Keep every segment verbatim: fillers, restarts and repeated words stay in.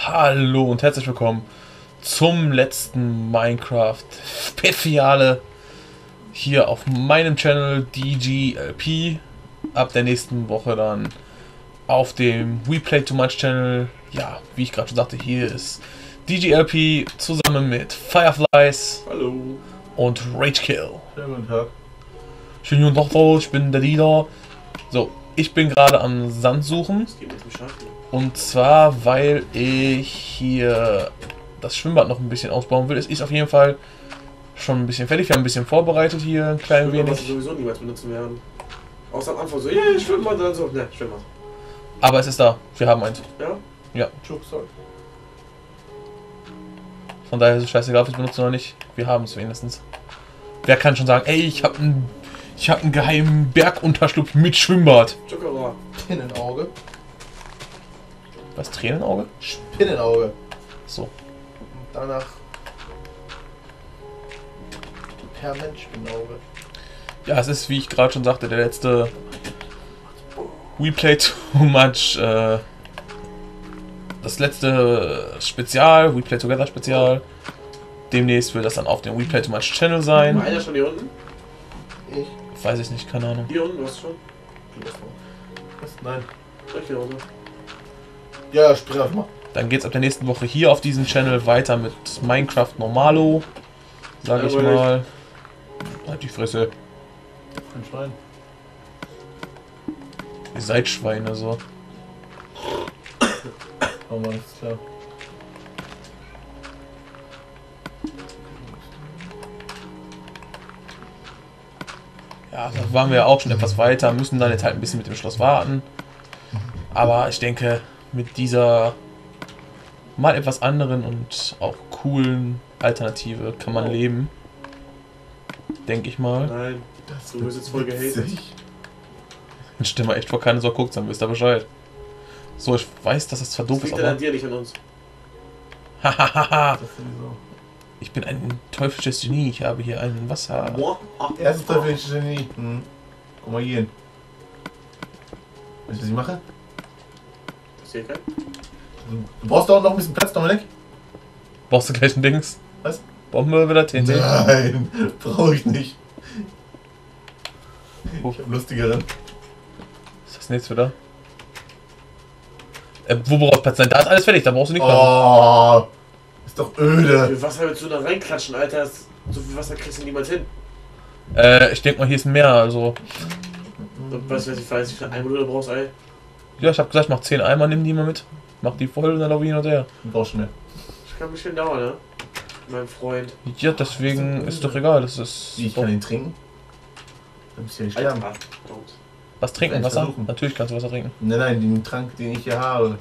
Hallo und herzlich willkommen zum letzten Minecraft-Speziale hier auf meinem Channel D G L P. Ab der nächsten Woche dann auf dem We Play Too Much Channel. Ja, wie ich gerade schon sagte, hier ist D G L P zusammen mit Fireflies. Hallo. Und Ragekill. Schönen guten Tag. Schönen guten Tag, ich bin der Leader. So, ich bin gerade am Sand suchen. Das geht mit dem Schatten. Und zwar, weil ich hier das Schwimmbad noch ein bisschen ausbauen will. Es ist auf jeden Fall schon ein bisschen fertig. Wir haben ein bisschen vorbereitet hier, ein klein Schwimmbad, wenig. was wir sowieso niemals benutzen werden. Außer am Anfang so, ja, yeah, Schwimmbad, dann so, ne, Schwimmbad. Aber es ist da. Wir haben eins. Ja? Ja. Schuck, sorry. Von daher ist es scheißegal, ob wir es benutzen oder nicht. Wir haben es wenigstens. Wer kann schon sagen, ey, ich habe einen ich hab einen geheimen Bergunterschlupf mit Schwimmbad. Zuckerer. Spinnenauge. Was, Tränenauge? Spinnenauge. So. Und danach Permentspinnenauge. Ja, es ist, wie ich gerade schon sagte, der letzte We Play Too Much, äh, das letzte Spezial, We Play Together Spezial. Demnächst wird das dann auf dem We Play Too Much Channel sein. War einer schon hier unten? Ich. Weiß ich nicht, keine Ahnung. Hier unten, du hast schon? Was? Nein. Ich hier unten. Ja, sprich einfach mal. Dann geht's ab der nächsten Woche hier auf diesem Channel weiter mit Minecraft Normalo. Sag ich Jawohl. mal. Halt die Fresse. Ein Schwein. Ihr seid Schweine, so. Oh Mann, ist klar. Ja, da waren wir ja auch schon etwas weiter, müssen dann jetzt halt ein bisschen mit dem Schloss warten. Aber ich denke, mit dieser mal etwas anderen und auch coolen Alternative kann man leben. Denke ich mal. Nein. Das Du wirst jetzt voll gehatet. Dann stell mal echt vor, keine Sau guckt, dann wisst ihr Bescheid. So, ich weiß, dass das zwar doof Das ist, liegt dann aber... an dir, nicht an uns. Hahaha, Das sowieso. ich bin ein teuflisches Genie, ich habe hier ein Wasser. Boah. Erstes teuflische Genie. Hm. Guck mal hier hin. Weißt du, was ich mache? Das hier kein? Du, du brauchst doch noch ein bisschen Platz, Dominik. Brauchst du gleich ein Dings? Was? Bombe oder T N T? Nein, brauche ich nicht. Oh. Ich hab lustigeren. Was ist das denn jetzt wieder? Äh, wo brauchst du Platz sein? Da ist alles fertig, da brauchst du nicht mehr. Oh, ist doch Wie öde. viel Wasser willst du da reinklatschen, Alter? Das- So viel Wasser kriegst du niemals hin. Äh, ich denke mal, hier ist ein Meer, also... So, weißt du, was ich weiß, wie viel Einwohner du brauchst, ey? Ja, ich habe gesagt, mach zehn Eimer, nimm die mal mit. Mach die voll und dann laufe ich hin und her. Du brauchst mehr. Das kann ein bisschen dauern, ne? Mein Freund. Ja, deswegen ist doch egal, das ist... Wie, ich so. kann ihn trinken? Dann bist du ja nicht Alter. sterben. Don't. Was trinken, Vielleicht Wasser? versuchen. Natürlich kannst du Wasser trinken. Nein, nein, den Trank, den ich hier habe.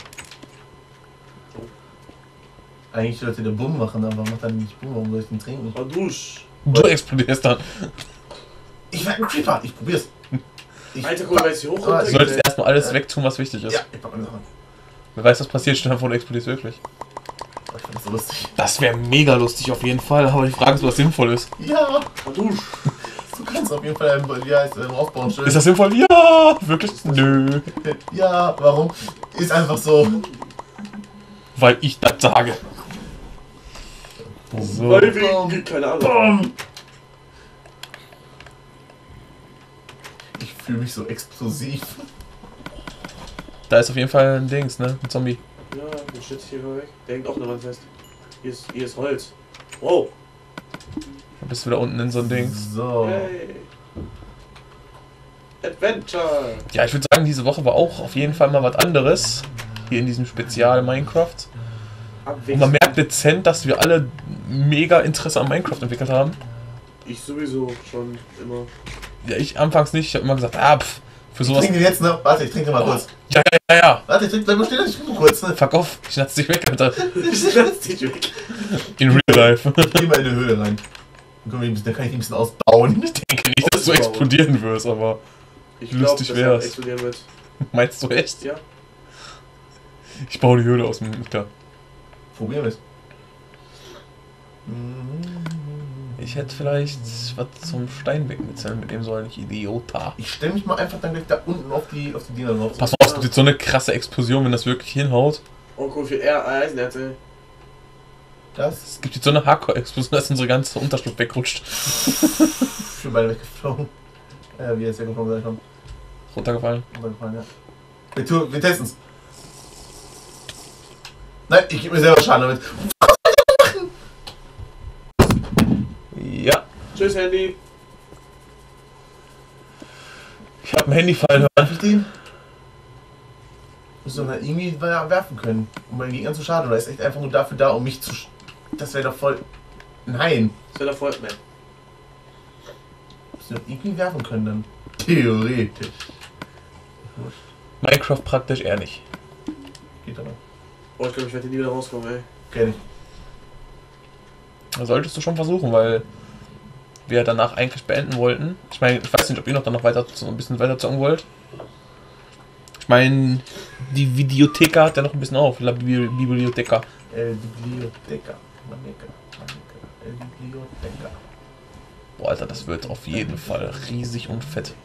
Eigentlich sollte der Bumm machen, aber macht dann nicht Bumm, warum soll ich den trinken? Oh, dusch. Du explodierst dann. Ich werd ein Creeper, ich probier's. Ich Alter, guck mal, jetzt hier hoch Ah, Du runter. solltest erstmal alles wegtun, was wichtig ist. Ja, ich pack meine Sachen. Wer weiß, was passiert, stell dir vor, du explodierst wirklich. Oh, ich fand das so lustig. Das wäre mega lustig auf jeden Fall, aber die Frage ist, was sinnvoll ist. Ja, Oh, dusch. du kannst auf jeden Fall ein, wie heißt, ein aufbauen schön. Ist das sinnvoll? Ja! Wirklich? Nö. Ja, warum? Ist einfach so. Weil ich das sage. So. Weil wegen, keine Ahnung. Bumm. Ich fühle mich so explosiv. Da ist auf jeden Fall ein Dings, ne? Ein Zombie. Ja, den Shit hier weg. Der hängt auch eine Wand fest. Hier ist, hier ist Holz. Wow. Da bist du wieder unten in so ein Dings. So. Hey. Adventure. Ja, ich würde sagen, diese Woche war auch auf jeden Fall mal was anderes. Hier in diesem Spezial Minecraft. Und man merkt dezent, dass wir alle mega Interesse an Minecraft entwickelt haben. Ich sowieso schon immer. Ja, ich anfangs nicht. Ich habe immer gesagt, ah, pff, für Ich sowas. trinke den jetzt, ne? Warte, ich trinke den mal kurz. Ja, ja, ja, ja. Warte, ich trinke, bleib mal stehen, ich trinke kurz, ne? Fuck off. Ich lasse dich weg, Alter. Ich lass dich weg. In real life. Ich geh mal in die Höhle rein. Dann können wir ein bisschen- dann kann ich ihn ein bisschen ausbauen. Ich denke nicht, dass du explodieren wirst, aber Ich Lustig dass er wär's. explodieren wird. meinst du echt? Ja. Ich baue die Höhle aus dem Klar. Probieren wir es. Ich hätte vielleicht was zum Stein wegmitzeln mit dem solchen Idiota. Ich stelle mich mal einfach dann gleich da unten auf die, auf die Dinger drauf. Pass mal auf, es gibt jetzt so eine krasse Explosion, wenn das wirklich hinhaut. Oh cool, viel eher Eisenerz, ey. Das Es gibt jetzt so eine Hardcore-Explosion, dass unsere ganze Unterschrift wegrutscht. ist schon beide weggeflogen. Äh, wie er jetzt weggeflogen sein kann. Runtergefallen. Runtergefallen, ja. Wir, tun, wir testen's. Nein, ich gebe mir selber Schaden damit. Ja. Tschüss, Handy. Ich habe ein Handy fallen hören. Darf ich den? Muss doch mal irgendwie werfen können, um meinen Gegner zu schaden. Oder ist echt einfach nur dafür da, um mich zu. sch- Das wäre doch voll. Nein! Das wäre der Freund, man. Muss doch irgendwie werfen können dann. Theoretisch. Minecraft praktisch eher nicht. Geht aber. Oh, ich glaube, ich werde nie wieder rauskommen, ey. Kenn ich. Da solltest du schon versuchen, weil wir danach eigentlich beenden wollten. Ich meine, ich weiß nicht, ob ihr noch dann noch weiter so ein bisschen weiter zocken wollt. Ich meine, die Videotheka hat ja noch ein bisschen auf. La Bibli- Bibliotheka. El Biblioteca. Maneka. Maneka. El Biblioteca. Boah, Alter, das wird auf jeden Fall riesig und fett.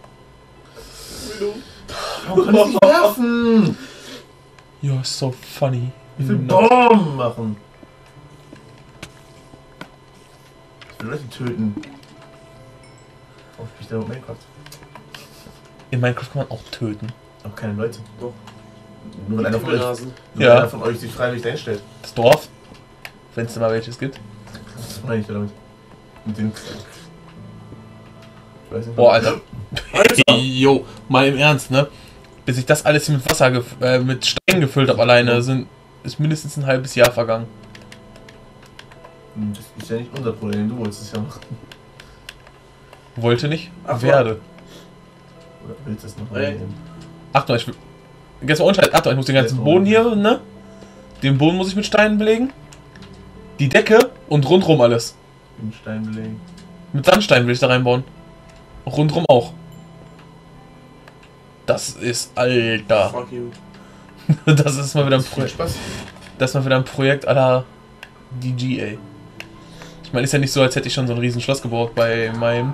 Warum kann ich nicht werfen? You're so funny. Ich will No. Bomben machen. Ich will Leute töten. Warum spiele ich da mit Minecraft? In Minecraft kann man auch töten. Auch keine Leute. Doch. Nur wenn einer von euch, Rasen. nur Ja. wenn einer von euch sich freiwillig dahin stellt. Das Dorf. Wenn es da mal welches gibt. Was meine ich damit? Mit den. Ich weiß nicht. Boah, Alter. Alter! Jo, mal im Ernst, ne? Bis ich das alles hier mit Wasser, gef- äh, mit Stein gefüllt habe alleine, sind, ist mindestens ein halbes Jahr vergangen. Das ist ja nicht unser Problem, du wolltest es ja machen. Wollte nicht, Ach, werde. Oder willst du es noch Ey. annehmen? Achtung, ich will. Gestern unscheit, Achtung, ich muss den ganzen Boden hier, ne? Den Boden muss ich mit Steinen belegen. Die Decke und rundrum alles. Den Stein belegen. Mit Sandstein will ich da reinbauen. Rundrum auch. Das ist, Alter. Fuck you. Das ist mal wieder ein Viel Projekt. Spaß. Das ist mal wieder ein Projekt à la D G A. Ich meine, ist ja nicht so, als hätte ich schon so ein riesen Schloss gebaut bei meinem.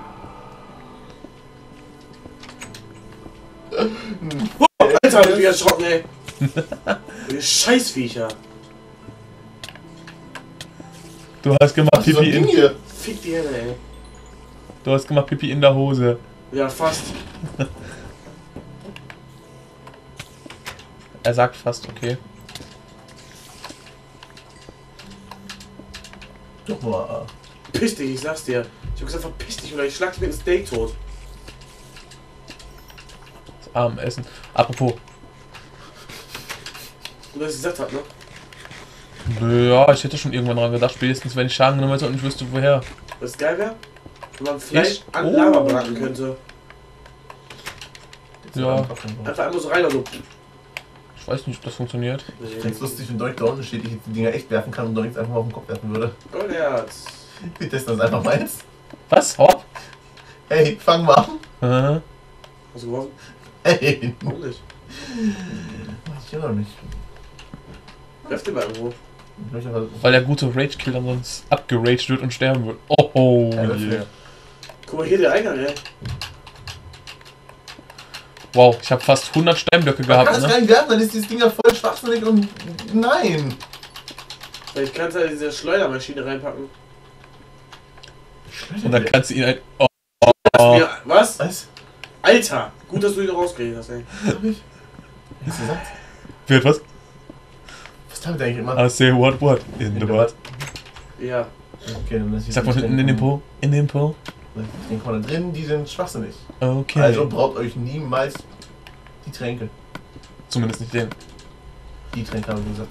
Alter, hab ich mich erschrocken, ey. Ihr Scheißviecher. Du hast gemacht So ein Pipi Ding in. hier. Fick die Hände, ey. Du hast gemacht Pipi in der Hose. Ja, fast. Er sagt fast, okay. Doch mal. Piss dich, ich sag's dir. Ich hab gesagt, verpiss dich oder ich schlag dich mit dem Steak tot. Das Abendessen. Apropos. Und dass ich gesagt hab, ne? Ja, ich hätte schon irgendwann dran gedacht, spätestens wenn ich Schaden genommen hätte und ich wüsste woher. Was geil wäre? Wenn man Fleisch Ich? an Oh. Lava braten könnte. Ja. Einfach einmal so rein und so. Ich weiß nicht, ob das funktioniert. Ich find's lustig, wenn Doink da unten steht, ich jetzt die Dinger echt werfen kann und Doink einfach mal auf den Kopf werfen würde. Goldherz. Wir testen das einfach mal jetzt. Was? Hopp? Hey, fang mal an. Äh, Hast du geworfen? Hey. Warum nicht? Weiß ich ja noch nicht. Werf den mal irgendwo. Ich möchte aber. Weil der gute Rage-Killer sonst abgeraged wird und sterben wird. Oh, oh Ja, das yeah. wär- Guck mal hier, der Eingang, ey. Wow, ich habe fast hundert Steinblöcke Man kann gehabt, es gar ne? nicht werfen, dann ist dieses Ding ja voll schwachsinnig und. Nein! Vielleicht kannst du halt diese Schleudermaschine reinpacken. Und dann kannst du ihn ein... Oh, Hast mir, was? Was? Alter! Gut, dass du ihn rausgekriegt hast, ey. Hab ich? Was gesagt? wird was? Was damit eigentlich immer? I say what what? In the what? Ja. Okay, dann lass ich Ich sag was in, in den Po? In den Po? Den kommen da drin, die sind schwachsinnig. Okay. Also braucht euch niemals die Tränke. Zumindest nicht den. Die Tränke habe ich gesagt.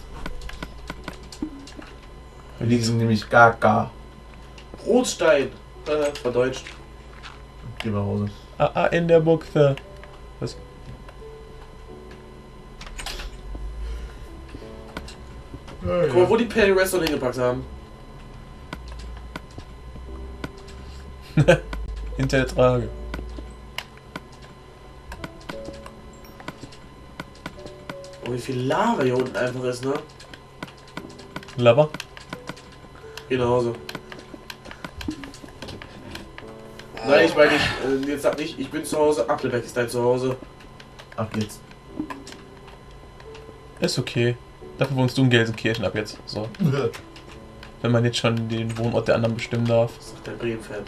Die sind nämlich gar gar. Rotstein. Äh, verdeutscht. Geh nach Hause. Ah, ah, in der Buchse. Was? Guck mal, wo die Perry Restaurant hingepackt haben. Hinter der Trage. Oh, wie viel Lava hier unten einfach ist, ne? Lava? Geh nach Hause. Nein, ich meine nicht, äh, jetzt sag nicht, ich bin zu Hause, Appleback ist dein Zuhause. Ab jetzt. Ist okay. Dafür wohnst du in Gelsenkirchen ab jetzt. So. Wenn man jetzt schon den Wohnort der anderen bestimmen darf. Das ist doch der Bremen-Fan.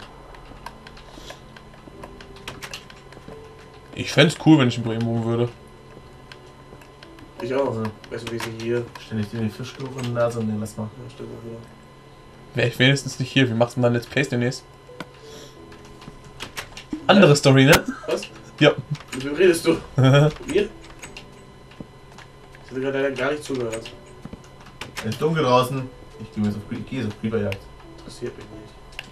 Ich fände es cool, wenn ich in Bremen wohnen würde. Ich auch. Also, Weißt du, wie sie hier. ständig dir den Fischgeruch in die Nase und den lass mal. Ja, stimmt auch wieder. Wäre ich wenigstens nicht hier. Wie machst du denn dann Let's Plays demnächst? Andere Story, ne? Was? Ja. Mit wem redest du? Mir? Ich hatte gerade gar nicht zugehört. Es ist dunkel draußen. Ich gehe jetzt auf, ich gehe jetzt auf Creeperjagd. Interessiert mich nicht.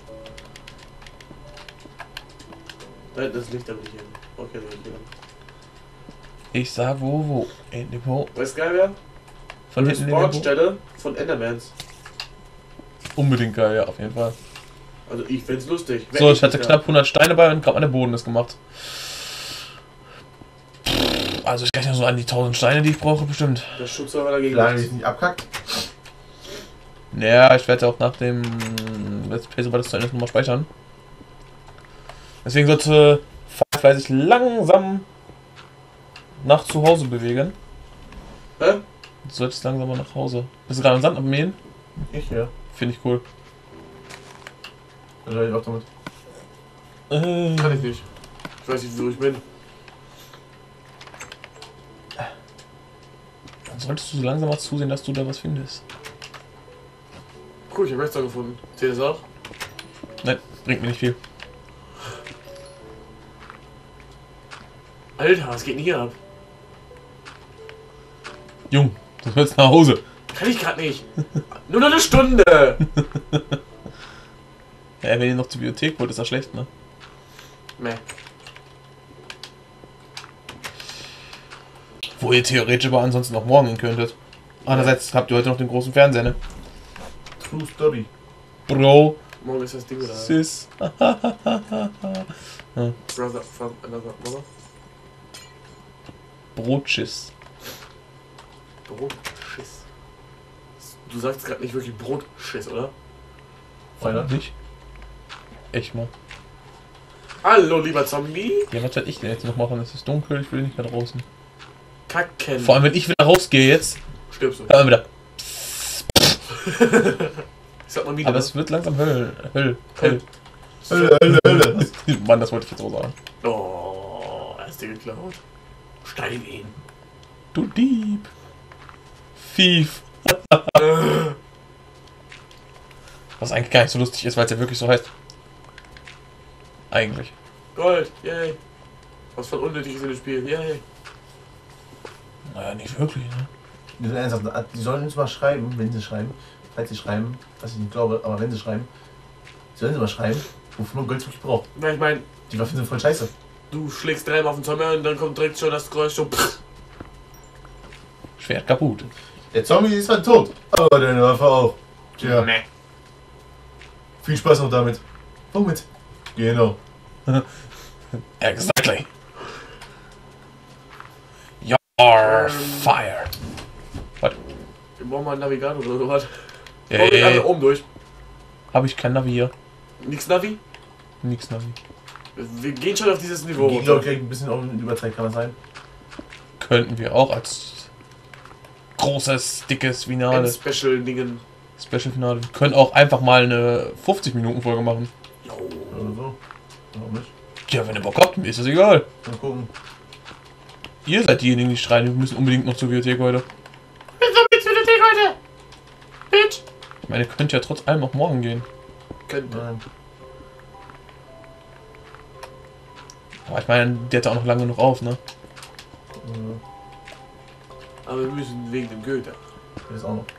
Nein, das Licht da nicht hin. Okay, dann bin ich Ich sag wo, wo? In dem Ho. Weißt du geil wer? Von Eine hinten in dem Ho. Sportstelle von Endermans. Unbedingt geil, ja, auf jeden Fall. Also ich find's lustig. So, ich hatte knapp hundert Steine bei und gerade mal der Boden ist gemacht. Also ich rechne so an die tausend Steine, die ich brauche, bestimmt. Der Schutzserver dagegen. Solange ich nicht abkackt. Ja, ich werde auch nach dem Let's Play, sobald es zu Ende ist, nochmal speichern. Deswegen sollte Firefly sich langsam nach zu Hause bewegen. Hä? Du solltest langsamer nach Hause. Bist du gerade am Sand abmähen? Ich, ja. Finde ich cool. Da höre ich auch damit. Äh, Kann ich nicht. Ich weiß nicht, wo ich bin. Dann solltest du so langsam mal zusehen, dass du da was findest. Cool, ich habe Redstone gefunden. Zählt das auch? Nein, bringt mir nicht viel. Alter, was geht denn hier ab? Jung, du willst nach Hause. Kann ich gerade nicht. Nur noch eine Stunde. Ja, wenn ihr noch zur Bibliothek wollt, ist das schlecht, ne? Meh. Wo ihr theoretisch aber ansonsten noch morgen hin könntet. Andererseits habt ihr heute noch den großen Fernseher, ne? True Story. Bro, Morgen ist das Ding wieder. Sis. Brother from another mother. Brotschiss. Brotschiss. Du sagst gerade nicht wirklich Brotschiss, oder? Feiner. Nicht? Echt mal. Hallo, lieber Zombie. Ja, was soll ich denn jetzt noch machen? Es ist dunkel, ich will nicht mehr draußen. Kacken. Vor allem, wenn ich wieder rausgehe jetzt, Stirbst du. hör mal wieder. Ich sag mal wieder. Aber es wird langsam Höll. Höll. Höll. Hölle, Hölle, Hölle. Mann, das wollte ich jetzt so sagen. Oh, er ist dir geklaut. Stein ihn. Du Dieb. Thief. Was eigentlich gar nicht so lustig ist, weil es ja wirklich so heißt. Eigentlich. Gold, yay. Was von Unnötiges in dem Spiel, yay. Naja, nicht wirklich, ne? Die sollen ernsthaft- die sollen uns mal schreiben, wenn sie schreiben. Falls sie schreiben, was ich nicht glaube, aber wenn sie schreiben, sollen sie mal schreiben, wofür man Gold wirklich braucht. Na, ich meine, Die Waffen sind voll scheiße. du schlägst dreimal auf den Zombie und dann kommt direkt schon das Geräusch so. Pff. Schwert kaputt. Der Zombie ist halt tot, aber deine Waffe auch. Tja, Nee. viel Spaß noch damit. Womit? Genau. Exactly. You're fire. Wir brauchen mal einen Navigator oder so was. Ey, Komm, wir alle ey, oben durch. hab ich kein Navi hier. Nix Navi? Nix Navi. Wir gehen schon auf dieses Niveau Ich glaube, runter. ich ein bisschen auch in Überzeit kann das sein. Könnten wir auch als großes, dickes Finale, Special-Dingen. Special Finale. Wir können auch einfach mal eine fünfzig Minuten Folge machen. Jo. Oder so. Warum nicht? Ja, wenn ihr Bock habt, mir ist das egal. Mal gucken. Ihr seid diejenigen, die schreien, wir müssen unbedingt noch zur Bibliothek heute. Bibliothek heute. Bitch. Ich meine, ihr könnt ja trotz allem auch morgen gehen. Könnte. Nein. Aber ich meine, der hat ja auch noch lange genug auf, ne? Ja, Aber wir müssen wegen dem Goethe. das ist auch noch.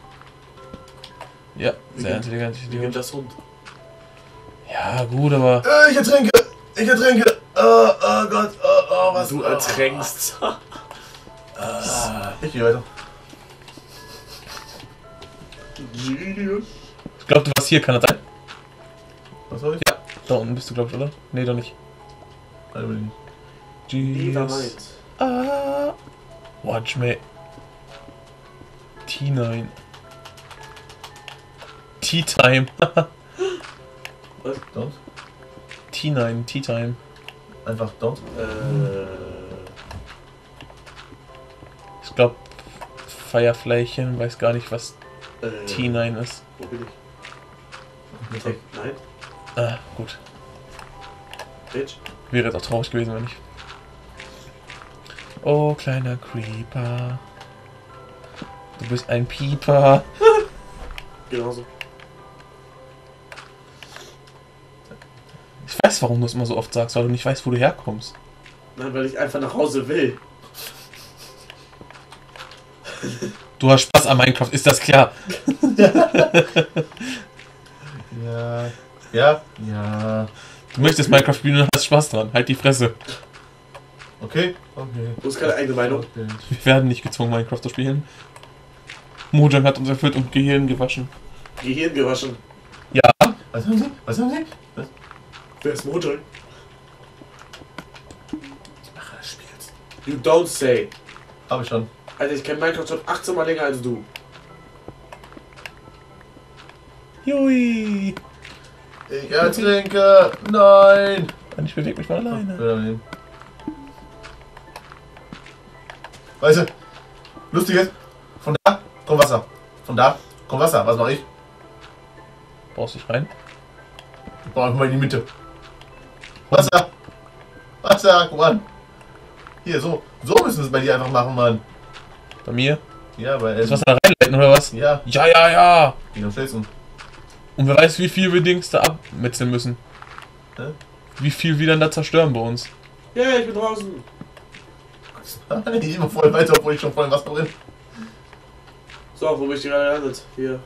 Ja, sehr Wie intelligent. Wie geht Idiot. das Hund? Ja, gut, aber Äh, ich ertrinke! Ich ertrinke! Oh, oh Gott, oh, oh, was? Du ertränkst. Ich gehe weiter. Genius. ich glaube, du warst hier, kann das sein? Was soll ich? Ja, da unten bist du, glaube ich, oder? Nee, doch nicht. Nein, will ich nicht. Never Jesus. mind. Ah, watch me. T neun. Tea Time. Was? Don't. T neun, Tea Time. Einfach don't. Äh. Ich glaube, Fireflychen, weiß gar nicht, was Äh, T neun ist. Wo bin ich? Tech nein? Ah, gut. Bitch? Wäre jetzt auch traurig gewesen, wenn nicht. Oh, kleiner Creeper. Du bist ein Pieper. Genauso. Ich weiß, warum du es immer so oft sagst, weil du nicht weißt, wo du herkommst. Nein, weil ich einfach nach Hause will. Du hast Spaß an Minecraft, ist das klar? Ja. Ja. Ja. Du möchtest Minecraft spielen und hast Spaß dran. Halt die Fresse. Okay. Okay. Du hast keine eigene Meinung. Okay. Wir werden nicht gezwungen, Minecraft zu spielen. Mojang hat uns erfüllt und Gehirn gewaschen. Gehirn gewaschen. Was haben Sie? Was haben Sie? Was? Wer ist Mojang? Ach, das spielst. You don't say. Hab ich schon. Alter, ich kenne Minecraft schon achtzehn Mal länger als du. Jui. Ich ertrinke. Nein. Ich bewege mich mal alleine. Weißt du, lustig ist, von da kommt Wasser. Von da kommt Wasser. Was mache ich? Brauchst dich rein? Ich brauche einfach mal in die Mitte. Wasser. Wasser, guck an. Hier, so. So müssen wir es bei dir einfach machen, Mann. Bei mir? Ja, weil Das Wasser da reinleiten oder was? Ja, Ja, ja, ja. geht am schnellsten. Und wer weiß, wie viel wir Dings da abmetzeln müssen. Hä? Wie viel wir dann da zerstören bei uns. Ja, ich bin draußen. Ich immer voll weiter, obwohl ich schon voll im Wasser drin. So, wo bin ich gerade gelandet? Hier.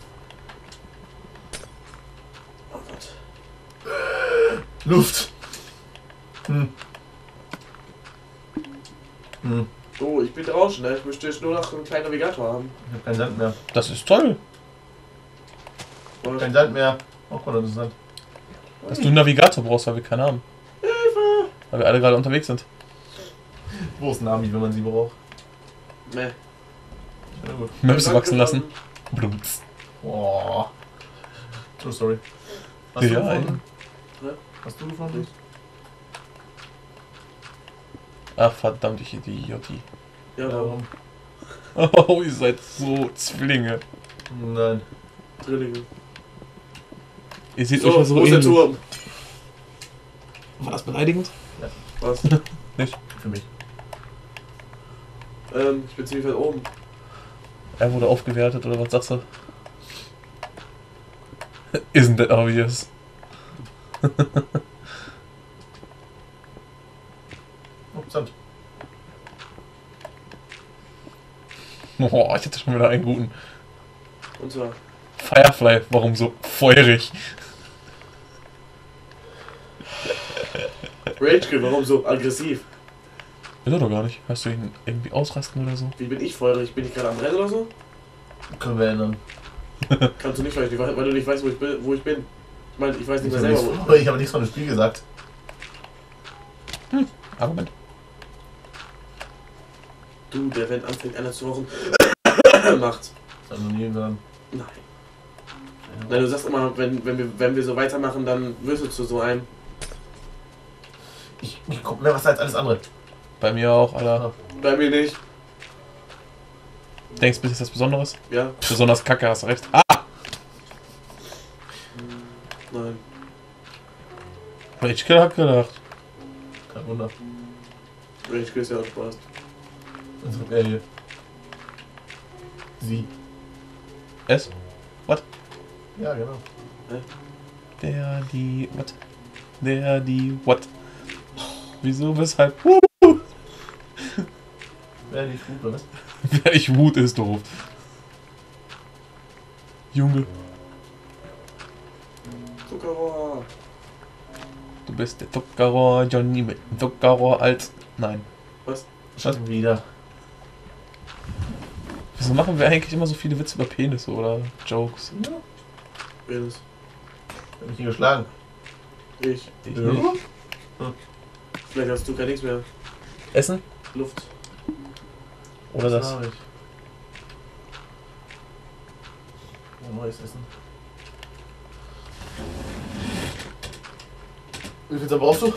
Oh Gott. Luft. Hm. Hm. Oh, ich bin draußen, ne? Ich möchte jetzt nur noch einen kleinen Navigator haben. Ich hab keinen Sand mehr. Das ist toll. Und Kein Sand mehr. Oh Gott, das ist Sand. Dass du einen Navigator brauchst, weil wir keinen haben. Hilfe! Weil wir alle gerade unterwegs sind. Wo ist Nami, wenn man sie braucht? Ne. Ja, gut. Maps wachsen lassen. Blutz. Boah. True story. Hast du Ja, gefunden? Ja. Hast du gefunden? Ach verdammt, ich Idioti. Ja, warum? Oh, ihr seid so Zwillinge. Nein. Drillinge. Ihr seht So, euch mal so wo ist der ähnlich. Turm? War das beleidigend? Was? Für mich. ähm, ich bin ziemlich weit oben. Er wurde aufgewertet oder was sagst du? Isn't that obvious? Oh, Sand. Oh, ich hatte schon wieder einen guten. Und zwar. Firefly, warum so feurig? Rage, warum so aggressiv? Ist er doch gar nicht. Hast du ihn irgendwie ausrasten oder so? Wie bin ich feurig? Bin ich gerade am Rennen oder so? Können wir ändern. Kannst du nicht, weil, ich, weil du nicht weißt, wo ich bin. Wo ich, bin. ich meine, ich weiß nicht Ich mehr habe selber, nichts, wo. ich hab nichts von dem Spiel gesagt. Argument. Du, der wenn anfängt einer zu rauchen, macht. Das hat noch nie gesagt. Nein. Nein, du sagst immer, wenn, wenn, wir, wenn wir so weitermachen, dann wirst du zu so einem. Ich, ich guck mehr was als alles andere. Bei mir auch, Alter. Bei mir nicht. Denkst du, ist das Besonderes? Ja? Besonders kacke, hast du recht. Ah! Nein. Rage hat gedacht. Kein Wunder. Rage ist ja auch Spaß. Das ist er hier. Sie. Es? Ja, genau. Der, die, what? Der, die, what? Wieso, weshalb? Wuh! Wäre nicht gut, oder was? Wer ich Wut ist doof. Junge, Zuckerrohr. du bist der Zuckerrohr Johnny mit dem Zuckerrohr als... Nein. Schon wieder. Wieso machen wir eigentlich immer so viele Witze über Penisse oder Jokes? Ja. Penis. Hab ich ihn geschlagen. Ich. Ich Ja. nicht. Vielleicht hast du gar nichts mehr. Essen? Luft. Oder das? hab ich. Ja, neues Essen. Wie viel brauchst du?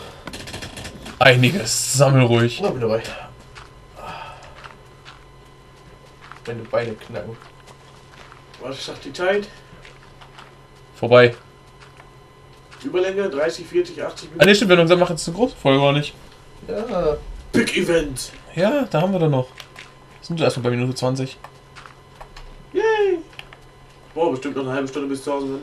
Einiges. Sammel ruhig. Ja, bin dabei. Meine Beine knacken. Was sagt die Zeit? Vorbei. Überlänge dreißig, vierzig, achtzig Ah Minuten. ne, stimmt, wir haben gesagt, wir machen jetzt eine große Folge, oder nicht? Ja. Big Event. Ja, da haben wir doch noch. Sind wir erstmal bei Minute zwanzig. Yay. Boah, bestimmt noch eine halbe Stunde bis zu Hause sind.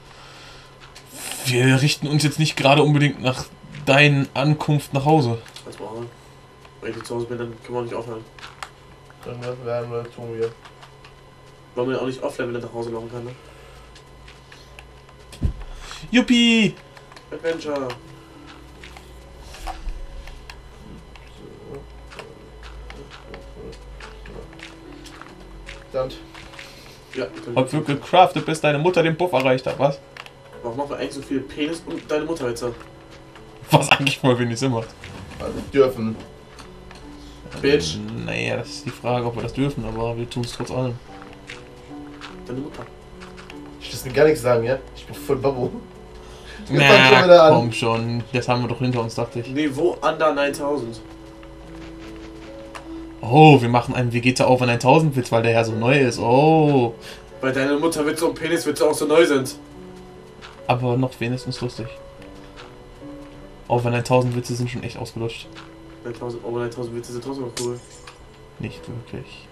Wir richten uns jetzt nicht gerade unbedingt nach deiner Ankunft nach Hause. Das war auch. Wenn ich jetzt zu Hause bin, dann können wir auch nicht aufhören. Dann werden wir, tun wir. Weil man ja auch nicht offline wieder nach Hause laufen kann, ne? Yuppie! Adventure. Verdammt. Ja, Ob du gecraftet bis deine Mutter den Puff erreicht hat, was? warum machen wir eigentlich so viele Penis und deine Mutter jetzt? Was eigentlich voll wenig Sinn macht. Also dürfen. Bitch. Ähm, Naja, das ist die Frage, ob wir das dürfen, aber wir tun es trotz allem. Deine Mutter. Ich will gar nichts sagen, ja? Ich bin voll Babbo. Wir fangen schon wieder Na, an. komm schon. Das haben wir doch hinter uns, dachte ich. Niveau Under neuntausend. Oh, wir machen einen Vegeta Over neuntausend Witz, weil der ja so neu ist. Oh. Weil deine Mutter Witze und Peniswitze auch so neu sind. Aber noch wenigstens lustig. Over neuntausend Witze sind schon echt ausgelutscht. neuntausend, Over neuntausend Witze sind trotzdem noch cool. Nicht wirklich.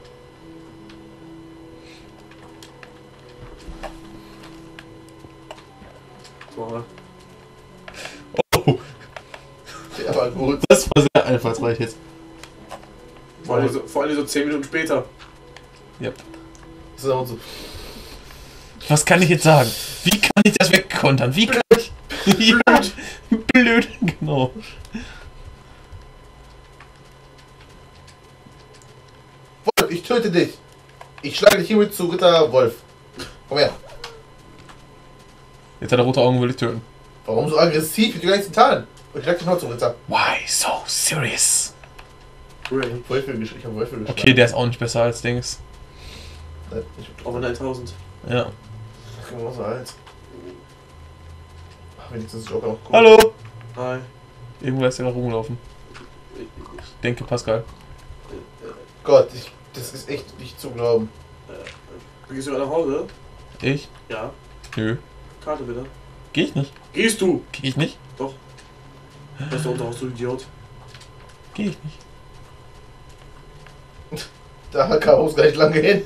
So, Oh, Der war gut. das war sehr einfallsreich jetzt. vor, allem so, vor allem so zehn Minuten später. Yep. Das ist auch so. Was kann ich jetzt sagen? Wie kann ich das wegkontern? Wie kann ich... Blöd. Blöd, genau. Wolf, ich töte dich. Ich schlage dich hiermit zu Ritter Wolf. Komm her. Jetzt hat er rote Augen, will ich töten. Warum so aggressiv? Ich hab gar nichts getan. Ich schlag dich mal zum Ritter. Why so serious? Ray. Wölfe gesch- Ich hab Wölfe geschlagen. Okay, der ist auch nicht besser als Dings. Nein, ich Over neuntausend. Ja. Ich bin noch so alt. Ach, wenigstens ist Joker noch cool. Hallo! Hi. Irgendwo ist er noch rumgelaufen. Ich denke Pascal. Gott, ich, das ist echt nicht zu glauben. Du gehst du nach Hause? Ich? Ja. Nö. Karte bitte. Geh ich nicht. Gehst du? Geh ich nicht? Doch. Weißt du, unter Haus, du Idiot. Geh ich nicht. Da kann es gleich lange hin.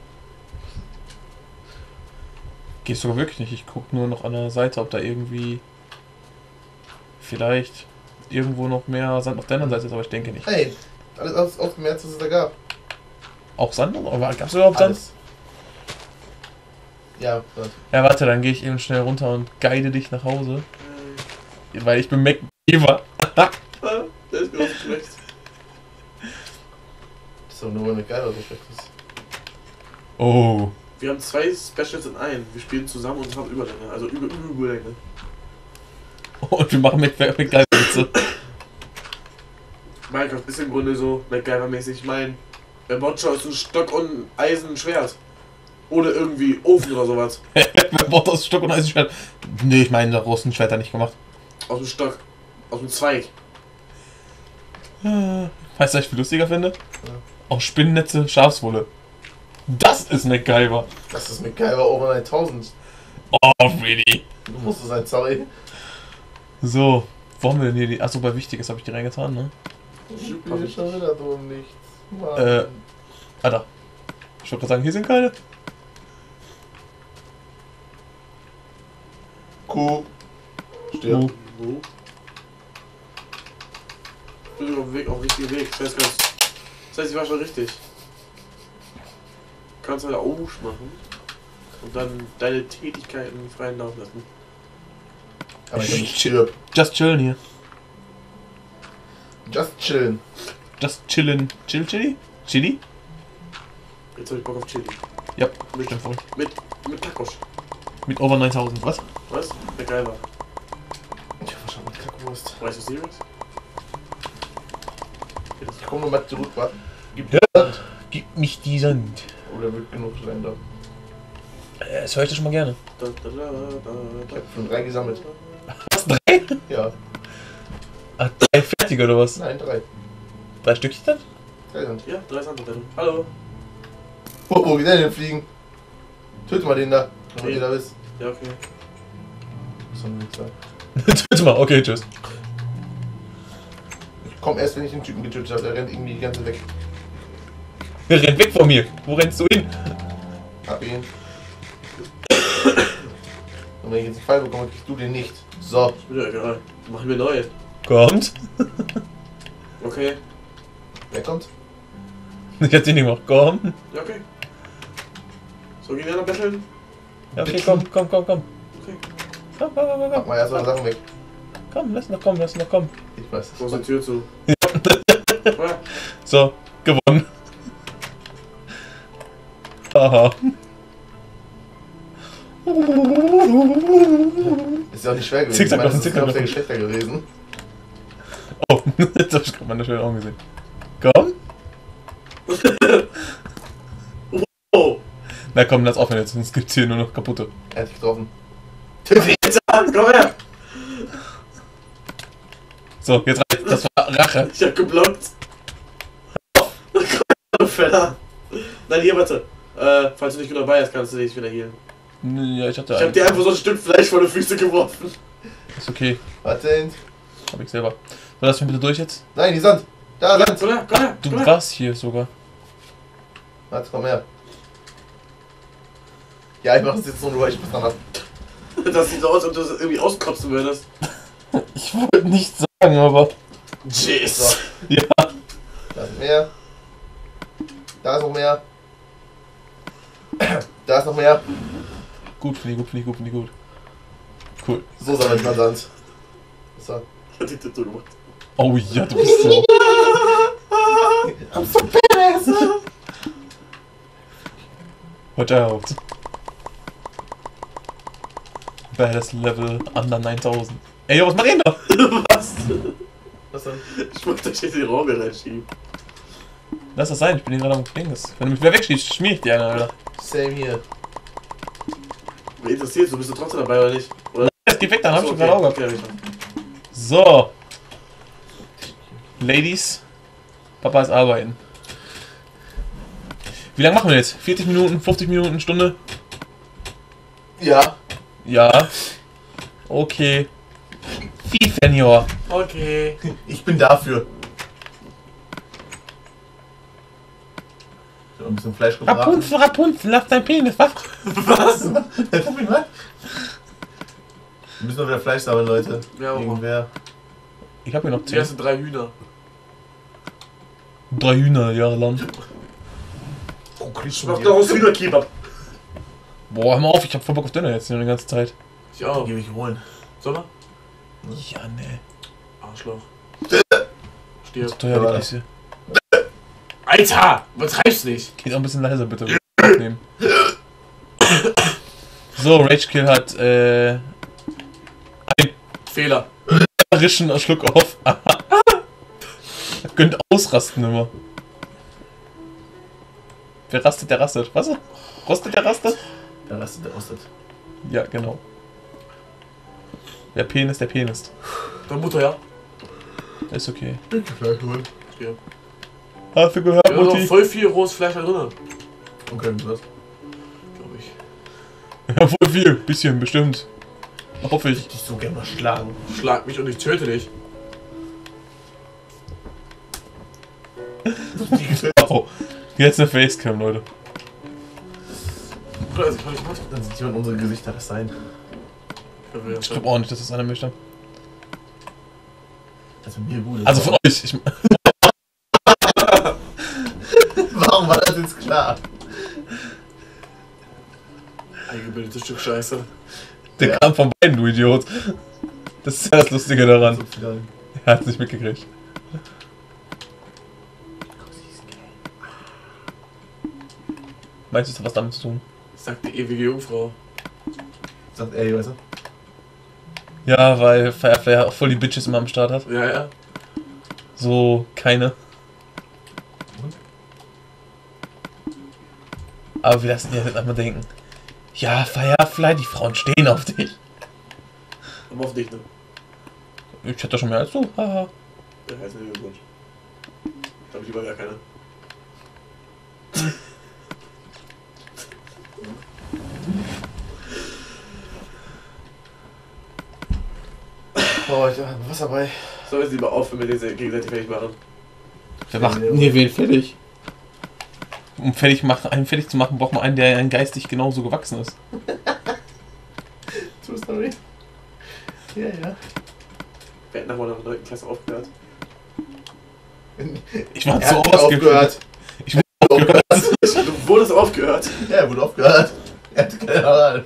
Gehst sogar wirklich nicht. Ich guck nur noch an der Seite, ob da irgendwie vielleicht irgendwo noch mehr Sand auf deiner Seite ist, aber ich denke nicht. Hey, alles aus, ausgemerzt, was es da gab. Auch Sand? Aber gab's überhaupt Sand? Alles. Ja, warte. Ja, warte, dann gehe ich eben schnell runter und guide dich nach Hause. Weil ich bin MacGyver. Ah, der ist mir auch schlecht. Das ist doch nur eine geile, was so schlecht ist. Oh. Wir haben zwei Specials in einem. Wir spielen zusammen und haben Überlänge. Also über Überlänge. Und wir machen MacGyver-Witze. Minecraft ist im Grunde so MacGyver-mäßig. Ich meine, der Botschau ist ein Stock und Eisen ein Schwert. Oder irgendwie Ofen oder sowas. Wer braucht aus Stock und Eisenschwert? Nee, ich meine, daraus ein Schwert hat nicht gemacht. Aus dem Stock. Aus dem Zweig. Weißt du, was ich viel lustiger finde? Aus Spinnennetze Schafswolle. Das ist MacGyver. Das ist mit Geiber Over neuntausend. Oh, really? Du musst es sein, sorry. So, wo haben wir denn hier die... Achso, bei Wichtiges habe ich die reingetan, ne? Ich bin schon wieder dumm, nichts. Mann. Äh, ah da. Ich wollte gerade sagen, hier sind keine. Kuh. Stirb. Oh. Wo? Ich bin auf dem Weg, auf dem richtigen Weg. Das heißt, das heißt, ich war schon richtig. Du kannst halt auch machen. Und dann deine Tätigkeiten freien Lauf lassen. Aber ich nicht stirb. Just chillen hier. Just chillen. Just chillen. Chill, chili? Chili? Jetzt hab ich Bock auf Chili. Ja, Mit, stimmt wohl. mit, mit Tacos. Mit Over neuntausend, was? Was? MacGyver. Ich hab schon mit Kackwurst. Weißt du serious? Ich komm nur mal zurück, warte. Gib Ja. Sand. Gib mich die Sand. Oder wird genug sein da. Äh, Das höre ich dir schon mal gerne. Da, da, da, da, Ich da. hab schon drei gesammelt. Was, drei? Ja. Ah, drei fertige oder was? Nein, drei. Drei Stückchen dann? Drei Sand. Ja, drei Sandblätter. Hallo. Wo, wo geht der denn fliegen? Töte mal den da, wenn Okay. ihr da bist. Ja, okay. So ein Wichser. Töte mal, okay, tschüss. Ich komm erst, wenn ich den Typen getötet habe. Der rennt irgendwie die ganze weg. Der rennt weg von mir. Wo rennst du hin? Hab ihn. Und wenn ich jetzt einen Fall bekomme, kriegst du den nicht. So. Ist mir doch egal. Machen wir neu. Kommt. Okay. Wer kommt? Ich hab den nicht gemacht. Komm. Ja, okay. So, gehen wir noch betteln? Ja, okay, komm, komm, komm, komm. Okay. Komm, komm, komm, Mach komm. mal erst mal Sachen weg. Komm, lass ihn noch kommen, lass ihn noch kommen. Ich weiß Wo ist die das. Tür zu? Ja. Ja. So, gewonnen. Haha. Ist ja auch nicht schwer gewesen. Zickzack Ich meine, machen, das ist zickzack auf der machen. Geschlechter gewesen. Oh, jetzt hab ich gerade meine schönen Augen gesehen. Komm. Oh! Na komm, lass aufhören jetzt, sonst gibt's hier nur noch kaputte. Er hat dich getroffen. Jetzt an, komm her! So, jetzt reicht. Das war Rache. Ich hab geblockt. Komm, Feller. Nein, hier, warte. Äh, falls du nicht genau bei hast, kannst du dich wieder healen. Ja, ich hatte Ich hab dir einfach so ein Stück Fleisch vor die Füße geworfen. Ist okay. Warte. Hab ich selber. So, lass mich bitte durch jetzt. Nein, die Sand. Da, Sand. Komm her, komm her, Du komm her. warst hier sogar. Warte, komm her. Ja, ich mach das jetzt so, nur weil ich was dran hab. Das sieht so aus, als ob du das irgendwie auskotzen würdest. Ich wollte nichts sagen, aber. Jeez. So. Ja. Da ist mehr. Da ist noch mehr. Da ist noch mehr. Gut, finde ich gut, finde ich gut, finde ich gut. Cool. So sammelt man Sand. So. Ich hab die Tattoo gemacht. Oh ja, du bist so. I'm so badass. Watch out. Badass Level under neuntausend. Ey, yo, was macht ihr denn da? Was? Was denn? Ich wollte euch jetzt in die Raum hier reinschieben. Lass das sein, ich bin hier gerade am Gefängnis. Wenn du mich wieder wegschießt, schmier ich dir einer, Alter. Same hier. Wer interessiert, du bist du trotzdem dabei oder nicht? Oder? Jetzt geh weg, dann hab ich Achso, schon gerade Auge. okay, okay, hab So. Ladies. Papa ist arbeiten. Wie lange machen wir jetzt? vierzig Minuten, fünfzig Minuten, Stunde? Ja. Ja. Okay. Wie, Senior? ich. Okay. Ich bin dafür. Ich hab ein bisschen Fleisch gebraten. Rapunzel, Rapunzel, lass dein Penis, was? Was? Wir müssen noch wieder Fleisch sammeln, Leute. Ja, Mama. Irgendwer. Ich hab hier noch Die zehn. ersten drei Hühner. Drei Hühner jahrelang. Oh, kriegst Ich du mach hier? daraus Hühnerkebab. Boah, hör mal auf, ich hab voll Bock auf Döner jetzt die ganze Zeit. Ich auch. Geh mich holen. Soll man? Ja, ne. Arschloch. So Stirb. teuer die Ja. Kiste. Alter! Übertreib's nicht! Geht auch ein bisschen leiser bitte. Nehmen. So, Ragekill hat äh. Fehler. Rischen Schluck auf. Er könnte ausrasten immer. Wer rastet, der rastet. Was? Rostet, der rastet? Der rastet, der rostet. Ja, genau. Der Penis, der Penis. Deine Mutter, ja? Ist okay. Ich kann Fleisch holen. Stirb. Hast du gehört, Wir haben noch Mutti? voll viel rohes Fleisch da drin. Okay, was? Glaube ich. Ja, voll viel. Bisschen, bestimmt. Hoffe ich. Ich dich so gerne mal schlagen. Schlag mich und ich töte dich. Oh. Jetzt eine Facecam, Leute. Oder also, ich kann nicht machen. Dann sieht jemand unsere Gesichter das sein. Ich glaube auch nicht, dass das einer möchte. Also mir gut ist. Also von euch. Ich, Warum war das jetzt klar? Eingebildetes Stück Scheiße. der Ja. kam von beiden, du Idiot. Das ist ja das Lustige daran. So viel an. Er hat es nicht mitgekriegt. Meinst du, es hat was damit zu tun? Sagt die ewige Jungfrau. Sagt er, weißt du? Ja, weil Firefly auch voll die Bitches immer am Start hat. Ja, ja. So, keine. Und? Aber wir lassen ja einmal denken. Ja, Firefly, die Frauen stehen auf dich. Aber auf dich, ne? Ich hätte schon mehr als du. Haha. Ja, herzlichen Glückwunsch. Da hab ich lieber gar keine. Oh, ich habe Wasser bei. Sollen wir es lieber auf, wenn wir den gegenseitig fertig machen? Wer macht. Nee, wen fertig? Um fertig machen, einen fertig zu machen, braucht man einen, der einen geistig genauso gewachsen ist. True Story. Ja, ja. Wir hätten nach meiner neunten Klasse aufgehört. Ich war Er so hat aufgehört. Ich wurde aufgehört. Du wurdest aufgehört. Ja, er wurde aufgehört. Er hatte keine Wahl.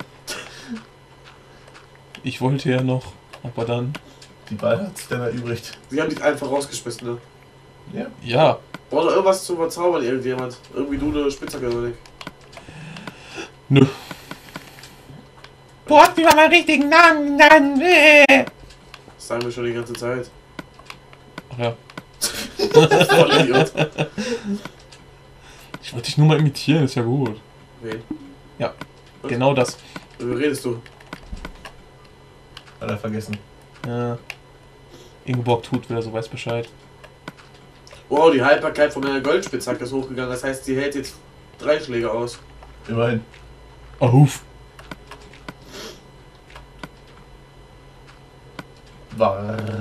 Ich wollte ja noch, aber dann. Die Wahl hat sich dann erübrigt. Sie haben dich einfach rausgeschmissen, ne? Ja. Ja. Braucht doch irgendwas zu verzaubern, irgendjemand. Irgendwie du eine Spitzhacke oder nicht? Nö. Du hast mir meinen richtigen Namen genannt. Das sagen wir schon die ganze Zeit. Ach ja. Voll Idiot. Ich wollte dich nur mal imitieren, ist ja gut. Wen? Ja, was? genau das. Worüber redest du? Hat er vergessen. Ja. Ingeborg tut wieder, so weiß Bescheid. Wow, die Haltbarkeit von meiner Goldspitzhacke ist hochgegangen. Das heißt, sie hält jetzt drei Schläge aus. Immerhin. Auf. Warte.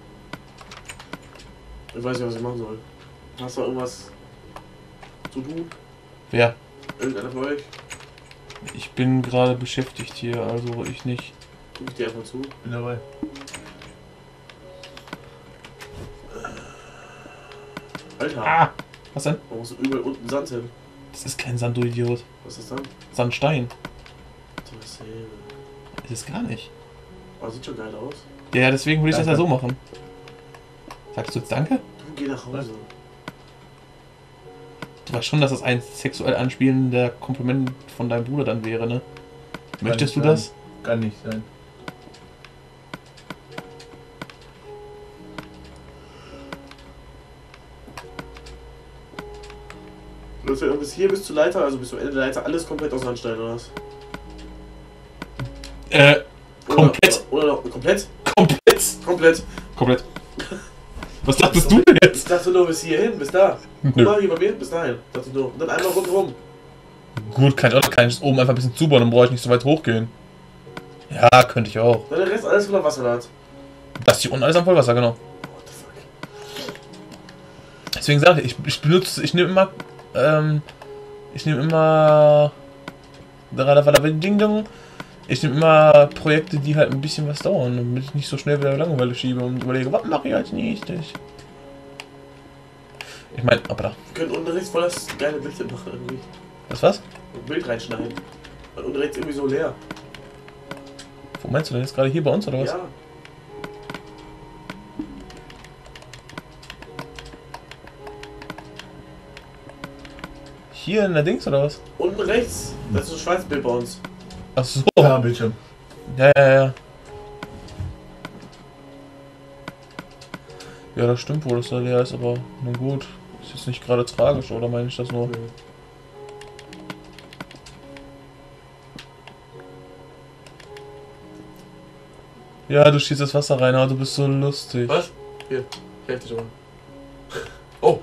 Ich weiß nicht, was ich machen soll. Hast du irgendwas zu tun? Wer? Irgendeiner von euch? Ich bin gerade beschäftigt hier, also ich nicht. Guck ich dir einfach zu. Bin dabei. Alter, Ah! Was denn? warum musst du überall unten Sand hin? Das ist kein Sand, du Idiot. Was ist das dann? Sandstein. Dasselbe. Ist es gar nicht. Oh, sieht schon geil aus. Ja, deswegen würde ich das ja Danke. so machen. Sagst du jetzt Danke? Du geh nach Hause. Du weißt schon, dass das ein sexuell anspielender Kompliment von deinem Bruder dann wäre, ne? Möchtest du nicht das? Kann nicht sein. Das wird bis hier bis zur Leiter, also bis zum Ende der Leiter, alles komplett aus Sandstein, oder was? Äh, Oder, komplett. Oder, oder noch komplett? Komplett. Komplett. Komplett. Was dachtest du denn Ich jetzt? dachte nur bis hierhin, bis da. Guck Nö. mal, hier bei mir, bis dahin. Dachte ich nur. Und dann einmal rundherum. Gut, kann ich auch kann ich oben einfach ein bisschen zubauen, dann brauche ich nicht so weit hochgehen. Ja, könnte ich auch. Dann der Rest alles voller Wasser hat. Das hier unten alles am Vollwasser, genau. What the fuck? Deswegen sage ich, ich, ich benutze, ich nehme immer, ähm, ich nehme immer, Ding Ding, ich nehme immer Projekte, die halt ein bisschen was dauern, damit ich nicht so schnell wieder Langeweile schiebe und überlege, was mache ich als nächstes? Ich meine, aber da. Wir können unten rechts voll das geile Bild machen irgendwie. Was, was? Ein Bild reinschneiden. Weil unten rechts irgendwie so leer. Wo meinst du denn jetzt gerade hier bei uns oder was? Ja. Hier in der Dings oder was? Unten rechts. Das ist so ein schwarzes Bild bei uns. Ach so. Ja, Bildschirm. Ja, ja, ja. Ja, das stimmt wohl, dass da leer ist, aber nun gut. Ist jetzt nicht gerade tragisch, oder meine ich das nur? Ja, du schießt das Wasser rein, aber du bist so lustig. Was? Hier. Ich helfe dir schon mal. Oh,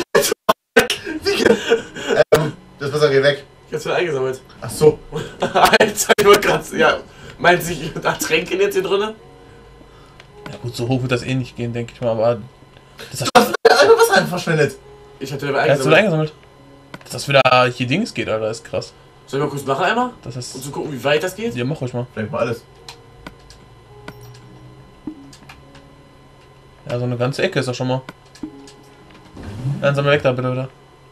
Ähm, das Wasser geht weg. ich hab's wieder eingesammelt. Ach so. Alter, ich wollte gerade. Ja. Meint sich da Tränken jetzt hier drinne? Ja gut, so hoch wird das eh nicht gehen, denke ich mal, aber... Das Du hast einfach Wasser einfach verschwendet. Ich hab dir wieder Er hast du eingesammelt. eingesammelt. Dass das wieder hier Dings geht, Alter, ist krass. Soll ich mal kurz machen einmal? Das Um ist... zu gucken, wie weit das geht? Ja, mach ruhig mal. Vielleicht mal alles. Ja, so eine ganze Ecke ist das schon mal. Dann sammel weg da bitte wieder.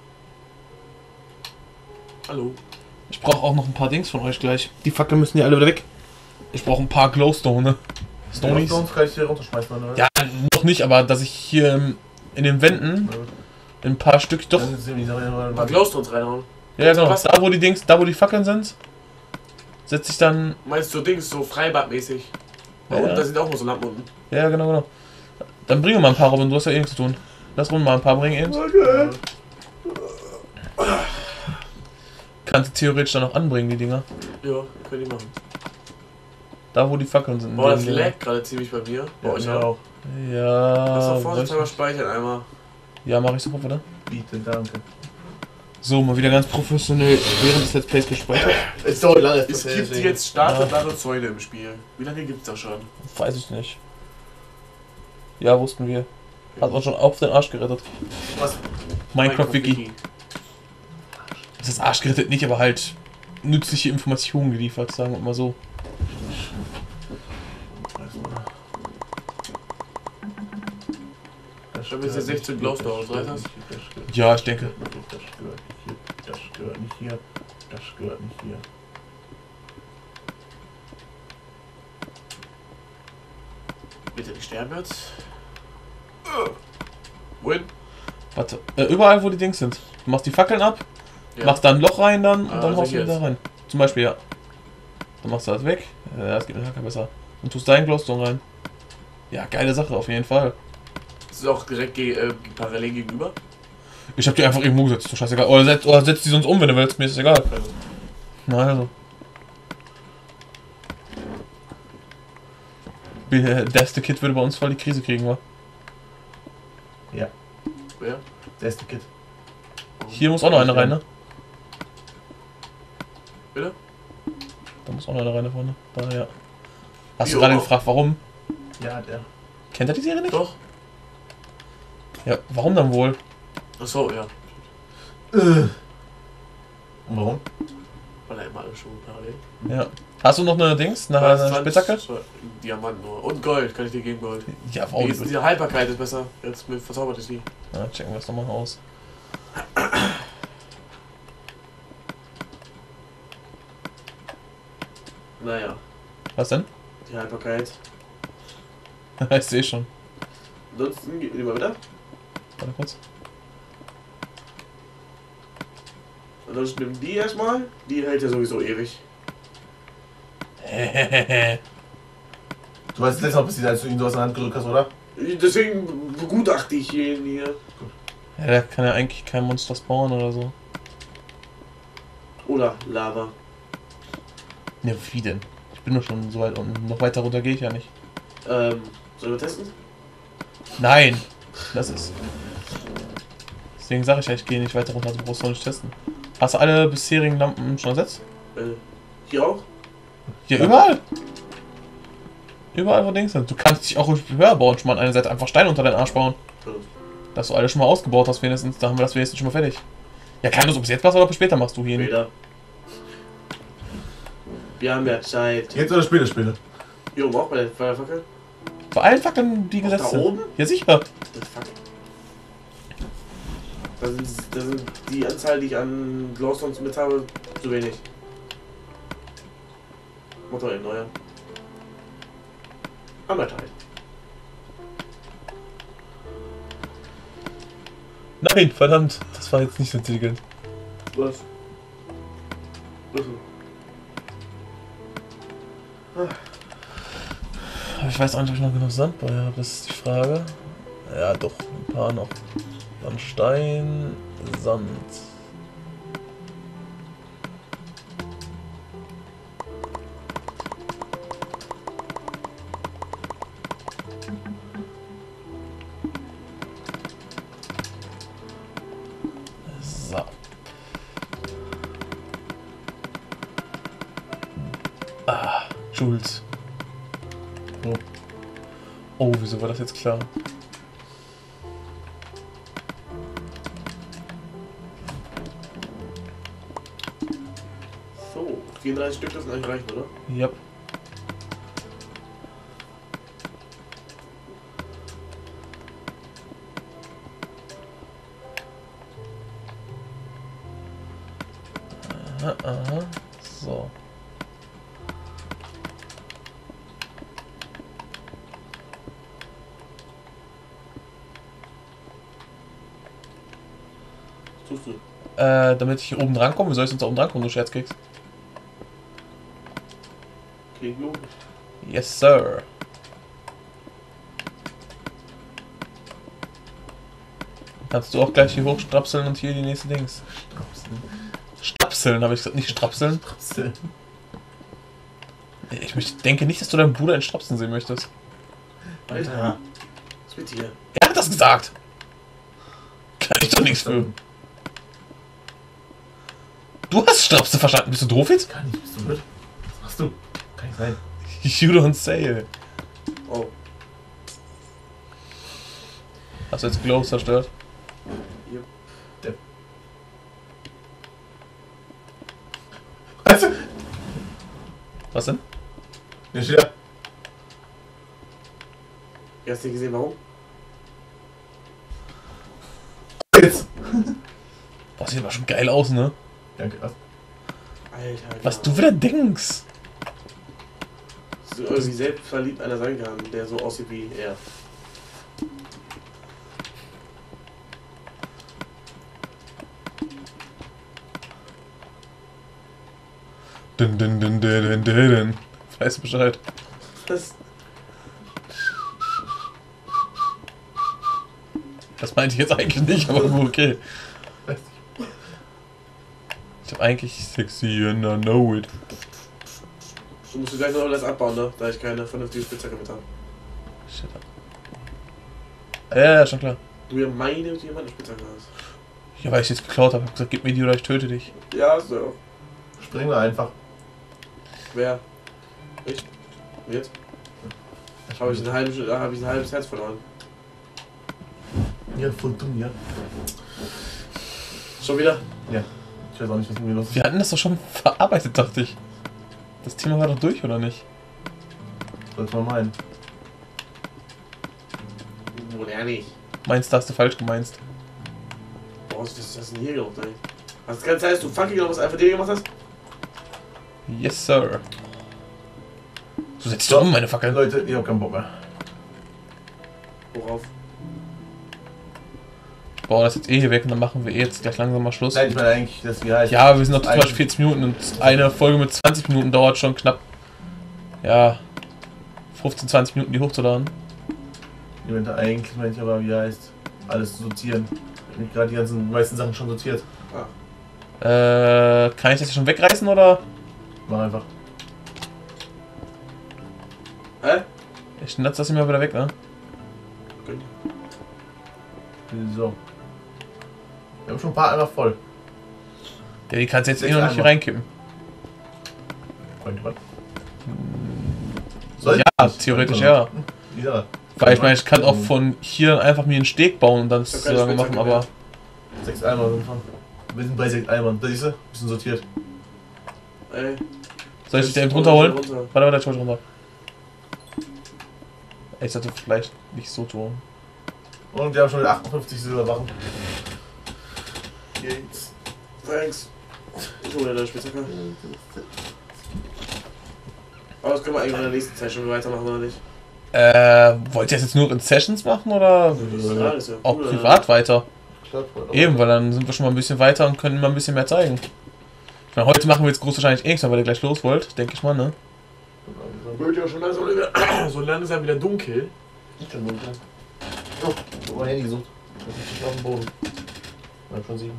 Hallo. Ich brauche auch noch ein paar Dings von euch gleich. Die Fackeln müssen ja alle wieder weg. Ich brauche ein paar Glowstone, ne? Stonies. Sonst kann ich hier runterschmeißen, oder? Ja, noch nicht, aber dass ich hier ähm, in den Wänden ein paar Stück doch. Dann sind die Sachen Mal mal Glowstones reinhauen. Ja, genau. Was? Da wo die Dings, da wo die Fackeln sind, setze ich dann. Meinst du Dings, so Freibadmäßig? Da Ja, unten, ja. da sind auch noch so Lampen unten. Ja, genau, genau. Dann bringe mal ein paar, Robin, du hast ja eh nichts zu tun. Lass Robin mal ein paar bringen eben. Okay. Kannst du theoretisch dann noch anbringen, die Dinger. Ja, können die machen. Da wo die Fackeln sind. Boah, das Dinger. laggt gerade ziemlich bei mir. Bei euch Ja, auch. auch. Ja. Lass doch weiß vorsichtshalber nicht. speichern einmal. Ja, mach ich sofort wieder. Bitte, danke. So, mal wieder ganz professionell während des Let's Plays gespeichert. Es dauert lange. Es gibt jetzt Start und Lade Zäune im Spiel. Wie lange gibt's das schon? Weiß ich nicht. Ja, wussten wir. Hat uns schon auf den Arsch gerettet. Was? Minecraft-Wiki. Das ist Arsch gerettet nicht, aber halt nützliche Informationen geliefert, sagen wir mal so. Ich habe jetzt sechzehn Glowstone, weißt du das? Ja, ich denke. Das gehört nicht hier, das gehört nicht hier, das gehört nicht hier. Bitte nicht sterben jetzt. Win. Warte, äh, überall wo die Dings sind. Du machst die Fackeln ab, Ja. machst da ein Loch rein dann und Ah, dann also haust du jetzt. wieder rein. Zum Beispiel, ja. Dann machst du das weg. Ja, das geht mit Hacker besser. Und tust deinen Glowstone rein. Ja, geile Sache, auf jeden Fall. Das ist auch direkt ge äh, parallel gegenüber. Ich hab die einfach irgendwo gesetzt, du scheißegal. Oder setz, oder setz die sonst um, wenn du willst, mir ist es egal. Also, Na also. Der erste Kid würde bei uns voll die Krise kriegen, wa? Ja, wer? der ist der Kid. Hier muss auch noch eine rein, ne? Bitte? Da muss auch noch eine rein da vorne. Da, ja. Hast du Jo. gerade gefragt, warum? Ja, der. Kennt er die Serie nicht? Doch. Ja, warum dann wohl? Achso, ja. Äh. Und warum? Weil er immer alles schon parallel. Ja. Hast du noch eine Dings? Eine, eine zwanzig Spitzhacke? Diamant nur. Und Gold, kann ich dir geben, Gold. Ja, Die, warum? ist, diese Haltbarkeit ist besser. Jetzt mit verzaubert ist die. Na, checken wir es nochmal aus. Naja, Was denn? die Haltbarkeit. Ich sehe schon. Ansonsten geht immer wieder. Warte kurz. Ansonsten nimm die erstmal. Die hält ja sowieso ewig. Du weißt letztes Mal passiert, als du ihn so aus der Hand gedrückt hast, oder? Deswegen begutachte ich ihn hier. Ja, da kann ja eigentlich kein Monster spawnen oder so. Oder Lava. Ne, wie denn? Ich bin doch schon so weit unten. Noch weiter runter gehe ich ja nicht. Ähm, sollen wir testen? Nein! Das ist. Deswegen sage ich ja, ich gehe nicht weiter runter, du brauchst doch nicht testen. Hast du alle bisherigen Lampen schon ersetzt? Äh, hier auch? Ja, überall! Überall, wo Dings sind. Du kannst dich auch höher bauen, schon mal an einer Seite einfach Steine unter deinen Arsch bauen. Ja. Dass du alles schon mal ausgebaut hast, wenigstens. Da haben wir das wenigstens schon mal fertig. Ja, kann das, ob es jetzt machst oder ob es später machst du hier. Später. Wir haben ja Zeit. Jetzt oder später, später? Hier oben auch bei der Feuerfackel? Bei allen Fackeln, die Auch gesetzt da sind. oben? Ja, sicher. Das fuck. Da sind, da sind die Anzahl, die ich an Glowstones mit habe, zu wenig. Motor erneuern. Anderthalb. Nein, verdammt. Das war jetzt nicht so intelligent. Was? Was? Ich weiß auch nicht, ob ich noch genug Sand bei habe. Das ist die Frage. Ja, doch. Ein paar noch. Dann Stein, Sand. So. Ah, Jules. Oh. Oh, wieso war das jetzt klar? So, vierunddreißig Stück, das sind eigentlich reichen, oder? Yep. Aha, aha. So. Was tust du? Äh, damit ich hier oben dran komme. Wie soll ich sonst da oben dran kommen, du Scherzkeks? Klingt logisch. Yes, sir. Kannst du auch gleich hier hochstrapseln und hier die nächste Dings. Strapseln. Strapseln, habe ich gesagt, nicht strapseln. Strapseln. Ich möchte, denke nicht, dass du deinen Bruder in Strapseln sehen möchtest. Alter. Was mit dir? Er hat das gesagt. Kann ich doch nichts für. Du hast Strapseln verstanden. Bist du doof jetzt? Kann nicht, bist du blöd? Was machst du? Kann nicht sein. You don't say. Oh. Hast du jetzt Glow zerstört? Yep. Also, Was denn? ja, steht da. Du hast nicht gesehen, warum? Jetzt. Boah, sieht aber schon geil aus, ne? Danke. Was? Alter, Was ja. du wieder denkst. So irgendwie selbst verliebt einer sein kann, der so aussieht wie er. Dun, dun, dun, dun, dun, dun, dun. Weißt du Bescheid? Das, Das meinte ich jetzt eigentlich nicht, aber gut, okay. Ich hab eigentlich sexy and I know it. du musst gleich noch alles abbauen, ne? Da ich keine vernünftige Spitzhacke mit habe. Shit. Ja, ja, schon klar. Du ja meine und jemand eine Spitzhacke hast. Ja, weil ich jetzt geklaut habe. Ich hab gesagt, gib mir die oder ich töte dich. Ja, so. Springen wir einfach. Wer? Ich? Jetzt? Habe ich, ein halbes- äh, hab ich ein halbes Herz verloren. Ja, voll dumm, ja. Schon wieder? Ja. Ich weiß auch nicht, was mit mir los ist. Wir hatten das doch schon verarbeitet, dachte ich. Das Thema war doch durch, oder nicht? Sollte man meinen. Oder nicht? Meinst du, hast du falsch gemeinst? Boah, was ist das denn hier gemacht, ey? Hast du das ganze heißt, du fucking noch was einfach dir gemacht hast? Yes, sir. So setzt du um, meine Fackel. Leute, ich hab keinen Bock mehr. Worauf? Boah, das ist jetzt eh hier weg und dann machen wir eh jetzt gleich langsam mal Schluss. Nein, ich meine eigentlich, dass wir halt. Ja, wir sind noch zum Ein- Beispiel vierzig Minuten und eine Folge mit zwanzig Minuten dauert schon knapp, ja, fünfzehn, zwanzig Minuten die hochzuladen. Ich meinte eigentlich, meine ich aber, wie heißt, alles sortieren. Ich hab gerade die ganzen meisten Sachen schon sortiert. Äh, kann ich das hier schon wegreißen oder? Mach einfach. Hä? Ich schnatze das immer wieder weg, ne? Gut. So. Wir haben schon ein paar einfach voll. Ja, die kannst du jetzt eh Sechs noch nicht hier Eimer. reinkippen. Könnte man. Sollte Ja, nicht. theoretisch Könnte ja. man. Ja. Weil ich meine, ich kann auch von hier einfach mir einen Steg bauen und dann Ich hab keine sozusagen machen, Spitzhacke aber... Sechs Eimer sind schon. Wir sind bei sechs Eimern. Da siehst du? Bisschen sortiert. Ey. Soll ich dich da eben Hol runterholen? das runter. Warte, warte, ich hol dich runter. Ich sollte vielleicht nicht so tun. Und wir haben schon wieder achtundfünfzig Silberwachen. Jetzt. Thanks. Ich hole deine Spitzhacke. Aber das können wir eigentlich in der nächsten Zeit schon weitermachen, oder nicht? Äh, wollt ihr das jetzt nur in Sessions machen oder Ja, das ist ja auch cool, privat weiter? Klar, Eben, weil dann sind wir schon mal ein bisschen weiter und können mal ein bisschen mehr zeigen. Ich meine, heute machen wir jetzt groß wahrscheinlich eh nichts, weil ihr gleich los wollt, denke ich mal, ne? Wird ja schon langsam wieder, so langsam wieder dunkel. Sieht schon dunkel. Oh, ich hab mein Handy gesucht. Das ist nicht auf dem Boden. Ich hab schon sieben.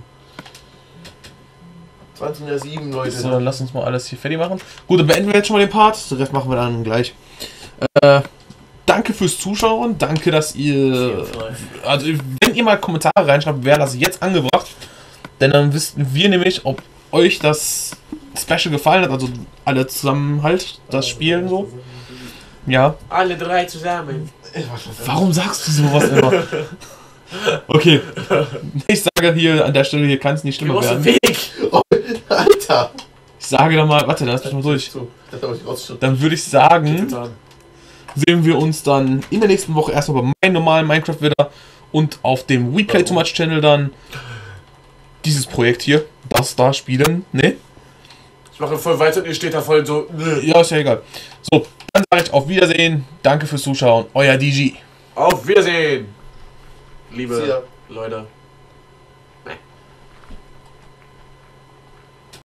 zwanzig Uhr sieben, Leute. So, dann lass uns mal alles hier fertig machen. Gut, dann beenden wir jetzt schon mal den Part. Den Rest machen wir dann gleich. Äh, danke fürs Zuschauen. Danke, dass ihr... Also, wenn ihr mal Kommentare reinschreibt, wäre das jetzt angebracht. Denn dann wissen wir nämlich, ob euch das Special gefallen hat. Also, alle zusammen halt, das Spielen so. Ja. Alle drei zusammen. Warum sagst du sowas immer? Okay. Ich sage hier an der Stelle, hier kann es nicht schlimmer werden. Weg! Alter! Ich sage da mal, warte, lass mich mal durch. So, das hab ich rausgeschnitten. Dann würde ich sagen, sehen wir uns dann in der nächsten Woche erstmal bei meinem normalen Minecraft wieder und auf dem We Play Too Much Channel dann dieses Projekt hier, das da spielen. Ne? Ich mache voll weiter und ihr steht da voll so. Ja, ist ja egal. So, dann sage ich auf Wiedersehen. Danke fürs Zuschauen. Euer D G. Auf Wiedersehen! Liebe See ya. Leute.